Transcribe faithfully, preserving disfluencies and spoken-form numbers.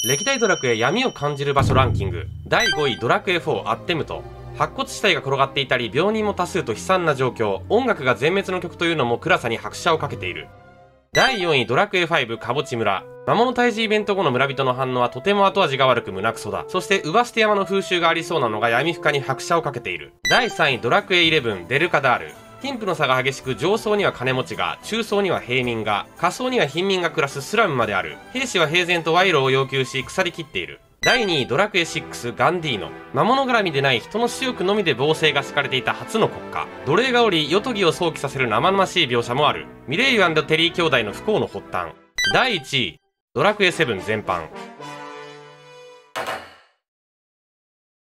歴代ドラクエ闇を感じる場所ランキング。だいごいドラクエフォーアッテムト。白骨死体が転がっていたり病人も多数と悲惨な状況。音楽が全滅の曲というのも暗さに拍車をかけている。だいよんいドラクエファイブかぼち村。魔物退治イベント後の村人の反応はとても後味が悪く胸クソだ。そしてウバステ山の風習がありそうなのが闇深に拍車をかけている。だいさんいドラクエイレブンデルカダール。貧富の差が激しく、上層には金持ちが、中層には平民が、下層には貧民が暮らすスラムまである。兵士は平然と賄賂を要求し腐りきっている。だいにいドラクエシックスガンディーノ。魔物絡みでない人の私欲のみで暴政が敷かれていた初の国家。奴隷がおり夜伽を想起させる生々しい描写もある。ミレイユ&テリー兄弟の不幸の発端。だいいちいドラクエセブン全般。